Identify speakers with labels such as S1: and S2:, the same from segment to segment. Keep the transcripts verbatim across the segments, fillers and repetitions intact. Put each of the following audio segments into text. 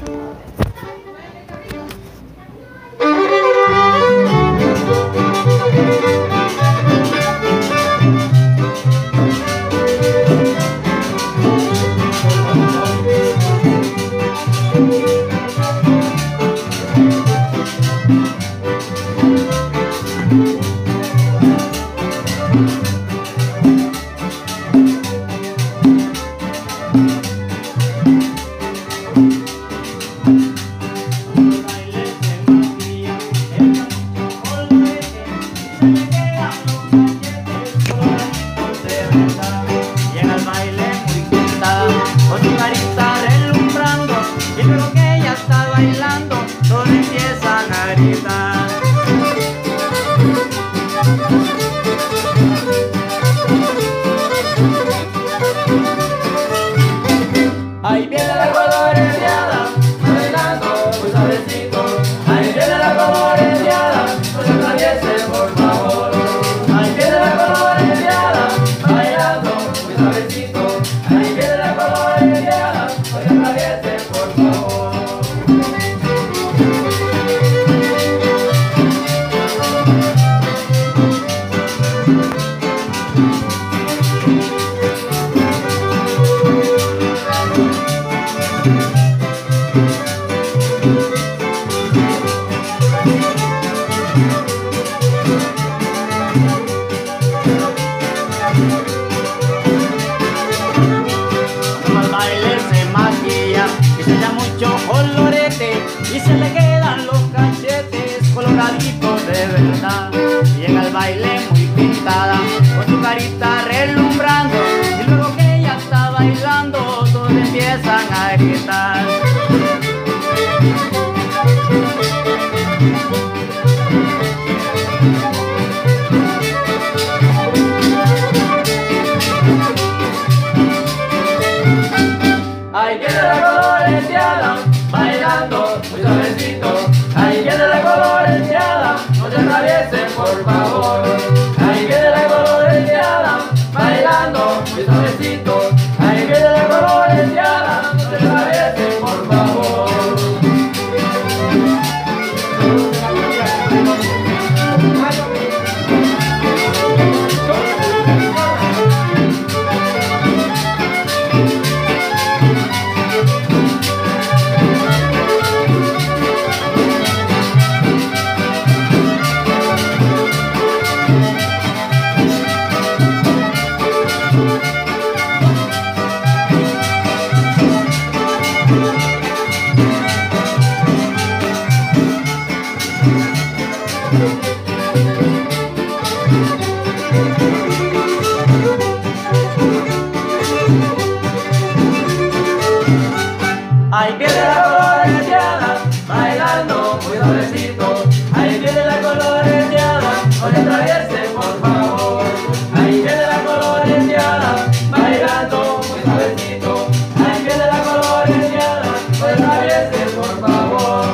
S1: Ahí viene la coloreada, bailando muy suavecito. Ahí viene la coloreada, no se atraviese por favor. Ahí viene la coloreada, bailando muy suavecito. Ahí viene la coloreada, no se atraviese por favor. Y se le quedan los cachetes coloraditos de verdad. Y en el baile muy pintada, con su carita relumbrando. Y luego que ella está bailando, todos empiezan a gritar. Ahí viene la coloreada, bailando muy suavecito. Ahí viene la coloreada, no se atraviesen por favor. Ahí viene la coloreada, bailando muy suavecito. Ahí viene la coloreada, no se atraviesen por favor. Ahí viene la coloreada, bailando muy suavecito. Ahí viene la coloreada, no se atraviese por favor. Ahí viene la coloreada, bailando muy suavecito. Ahí viene la coloreada, no se atraviese por favor.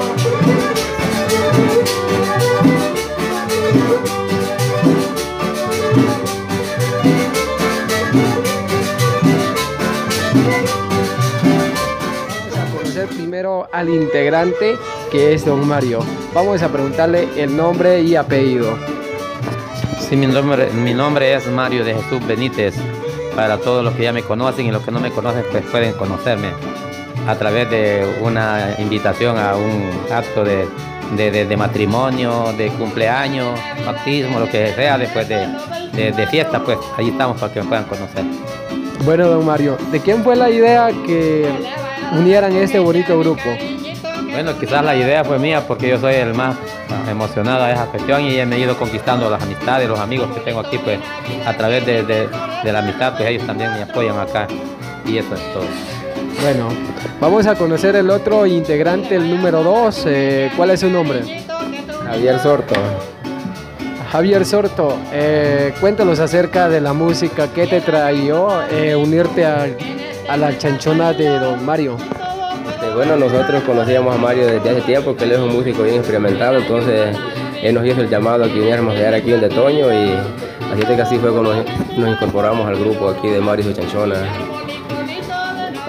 S2: Primero al integrante, que es don Mario. Vamos a preguntarle el nombre y apellido.
S3: Sí, mi nombre, mi nombre es Mario de Jesús Benítez. Para todos los que ya me conocen y los que no me conocen, pues pueden conocerme a través de una invitación a un acto de, de, de, de matrimonio, de cumpleaños, bautismo, lo que sea, después de, de, de fiesta, pues ahí estamos para que me puedan conocer.
S2: Bueno, don Mario, ¿de quién fue la idea que unieran este bonito grupo?
S3: Bueno, quizás la idea fue mía porque yo soy el más emocionado a esa cuestión y me he ido conquistando las amistades, los amigos que tengo aquí, pues a través de, de, de la amistad, pues ellos también me apoyan acá y eso es todo.
S2: Bueno, vamos a conocer el otro integrante, el número dos. Eh, ¿Cuál es su nombre?
S4: Javier Sorto.
S2: Javier Sorto, eh, cuéntanos acerca de la música. ¿Qué te trajo eh, unirte a, a la chanchona de don Mario?
S4: Este, bueno, nosotros conocíamos a Mario desde hace tiempo, que él es un músico bien experimentado, entonces él nos hizo el llamado a que viniéramos a quedar aquí donde Toño y así que así fue cuando nos, nos incorporamos al grupo aquí de Mario y su chanchona.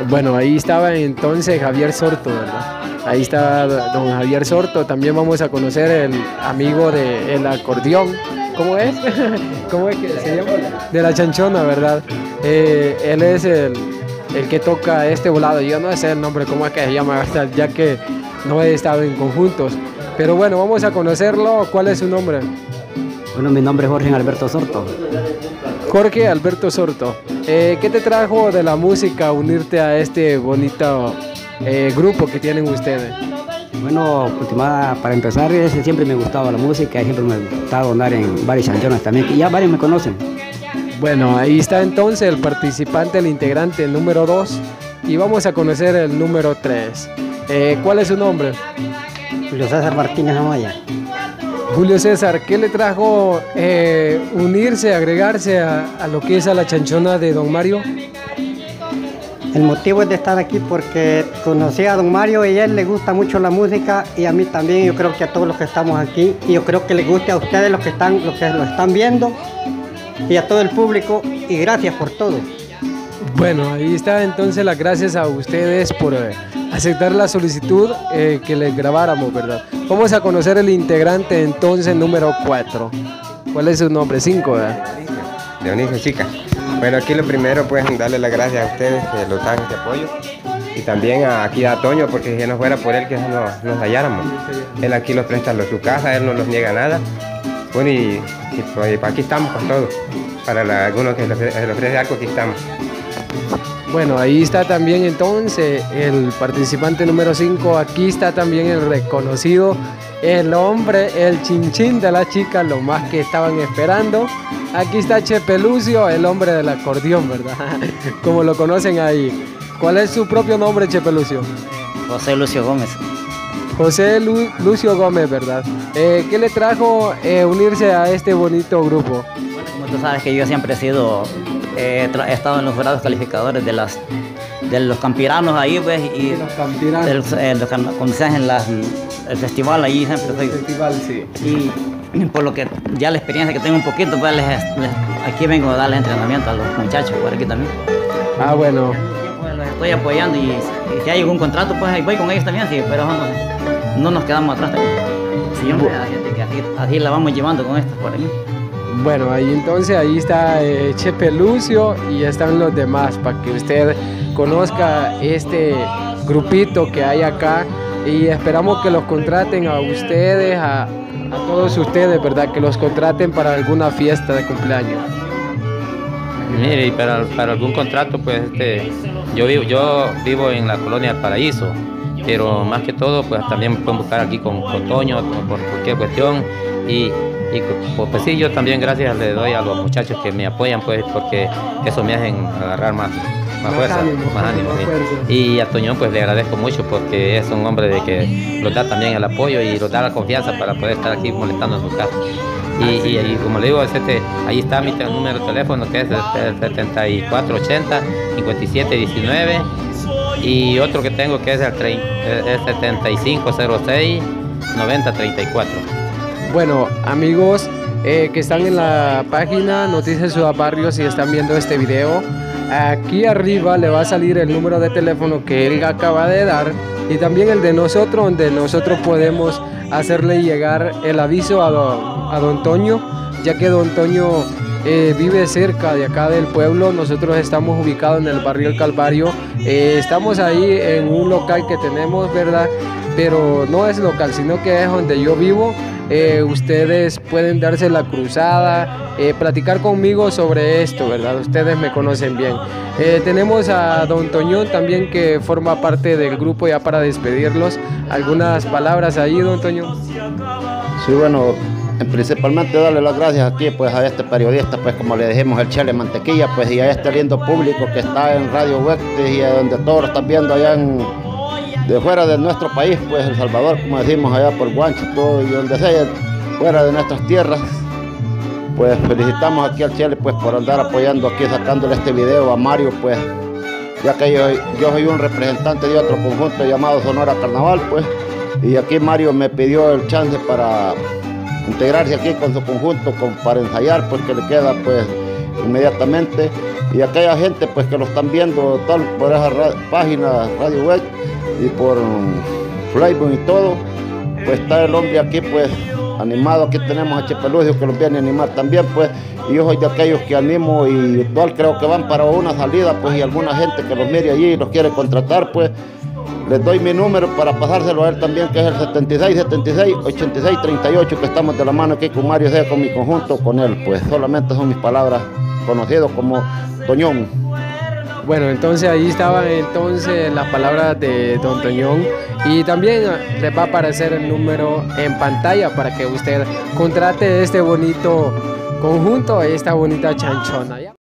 S2: Bueno, ahí estaba entonces Javier Sorto, ¿verdad? Ahí está don Javier Sorto. También vamos a conocer el amigo del acordeón. ¿Cómo es? ¿Cómo es que se llama? De la chanchona, ¿verdad? Eh, él es el, el que toca este volado. Yo no sé el nombre, cómo es que se llama, ¿verdad? Ya que no he estado en conjuntos. Pero bueno, vamos a conocerlo. ¿Cuál es su nombre?
S5: Bueno, mi nombre es Jorge Alberto Sorto.
S2: Jorge Alberto Sorto. Eh, ¿Qué te trajo de la música unirte a este bonito eh, grupo que tienen ustedes?
S5: Bueno, ultimada, para empezar, siempre me gustaba la música y siempre me gustaba andar en varias chanchonas también, que ya varios me conocen.
S2: Bueno, ahí está entonces el participante, el integrante número dos, y vamos a conocer el número tres. Eh, ¿Cuál es su nombre?
S5: Julio César Martínez Amaya.
S2: Julio César, ¿qué le trajo eh, unirse, agregarse a, a lo que es a la chanchona de don Mario?
S6: El motivo es de estar aquí porque conocí a don Mario y a él le gusta mucho la música y a mí también, yo creo que a todos los que estamos aquí, y yo creo que les guste a ustedes los que están, los que lo están viendo y a todo el público, y gracias por todo.
S2: Bueno, ahí está entonces las gracias a ustedes por eh, aceptar la solicitud eh, que les grabáramos, ¿verdad? Vamos a conocer el integrante entonces número cuatro. ¿Cuál es su nombre? cinco, ¿verdad?
S4: Dionisio Chica. Bueno, aquí lo primero pues darle las gracias a ustedes que nos dan este apoyo, y también a, aquí a Toño, porque si no fuera por él que no nos halláramos. Él aquí los presta a su casa, él no nos niega nada. Bueno, y, y pues aquí estamos con todo. Para la, algunos que les ofrece, les ofrece algo, aquí estamos.
S2: Bueno, ahí está también entonces el participante número cinco. Aquí está también el reconocido, el hombre, el chinchín de la chica, lo más que estaban esperando. Aquí está Chepe Lucio, el hombre del acordeón, ¿verdad? Como lo conocen ahí. ¿Cuál es su propio nombre, Chepe Lucio?
S5: José Lucio Gómez.
S2: José Lu Lucio Gómez, ¿verdad? Eh, ¿Qué le trajo eh, unirse a este bonito grupo?
S5: Bueno, como tú sabes que yo siempre he sido, eh, he estado en los jurados calificadores de las de los campiranos ahí, pues, y
S2: De los campiranos.
S5: de los, eh, los, cuando se hacen las, el festival ahí siempre soy.
S2: El festival, sí.
S5: Y por lo que ya la experiencia que tengo un poquito, pues les, les, aquí vengo a darles entrenamiento a los muchachos por aquí también.
S2: Ah, bueno.
S5: Pues los estoy apoyando, y, y si hay algún contrato, pues ahí voy con ellos también, sí, pero no, no nos quedamos atrás también. Siempre hay gente que así, así la vamos llevando con esto por aquí.
S2: Bueno, ahí entonces ahí está eh, Chepe Lucio y están los demás para que usted conozca este grupito que hay acá, y esperamos que los contraten a ustedes, a, a todos ustedes, ¿verdad? Que los contraten para alguna fiesta de cumpleaños.
S3: Mire, y para, para algún contrato, pues este, yo vivo, yo vivo en la colonia El Paraíso, pero más que todo, pues también pueden buscar aquí con, con Toño por cualquier cuestión, y, y pues, pues sí, yo también gracias le doy a los muchachos que me apoyan, pues porque eso me hacen agarrar más, más, más fuerza,
S2: ánimo,
S3: más ánimo.
S2: más
S3: Sí.
S2: fuerza.
S3: Y a Toño pues le agradezco mucho porque es un hombre de que nos da también el apoyo y nos da la confianza para poder estar aquí molestando en su casa. Y, y, y como le digo, es este, ahí está mi te- número de teléfono, que es el setenta y cuatro ochenta, cincuenta y siete diecinueve, y otro que tengo que es el, trein- es setenta y cinco cero seis noventa treinta y cuatro.
S2: Bueno, amigos eh, que están en la página Noticias Ciudad Barrios y están viendo este video, aquí arriba le va a salir el número de teléfono que él acaba de dar, y también el de nosotros, donde nosotros podemos hacerle llegar el aviso a don, a don Toño, ya que don Toño eh, vive cerca de acá del pueblo. Nosotros estamos ubicados en el barrio El Calvario, eh, estamos ahí en un local que tenemos, ¿verdad? Pero no es local, sino que es donde yo vivo. Eh, ustedes pueden darse la cruzada, eh, platicar conmigo sobre esto, ¿verdad? Ustedes me conocen bien. Eh, tenemos a don Toñón también, que forma parte del grupo, ya para despedirlos. Algunas palabras ahí, don Toñón.
S7: Sí, bueno, principalmente darle las gracias aquí pues a este periodista, pues como le dijimos, el Chele Mantequilla, pues y a este lindo público que está en Radio Huectes y a donde todos lo están viendo allá en, de fuera de nuestro país, pues El Salvador, como decimos, allá por Guancho, todo, y donde sea, fuera de nuestras tierras. Pues felicitamos aquí al Chele pues por andar apoyando aquí, sacándole este video a Mario, pues ya que yo, yo soy un representante de otro conjunto llamado Sonora Carnaval, pues, y aquí Mario me pidió el chance para integrarse aquí con su conjunto, con, para ensayar, pues que le queda pues inmediatamente. Y aquella gente pues que lo están viendo tal por esa ra- página Radio Web y por um, Facebook y todo, pues está el hombre aquí pues animado. Aquí tenemos a Chepe Lucio que los viene a animar también pues, y yo soy de aquellos que animo y igual creo que van para una salida pues, y alguna gente que los mire allí y los quiere contratar pues, les doy mi número para pasárselo a él también, que es el setenta y seis, setenta y seis, ochenta y seis, treinta y ocho, que estamos de la mano aquí con Mario Sea, con mi conjunto, con él pues, solamente son mis palabras, conocidos como Toñón.
S2: Bueno, entonces ahí estaban entonces las palabras de don Toñón, y también les va a aparecer el número en pantalla para que usted contrate este bonito conjunto, esta bonita chanchona, ¿ya?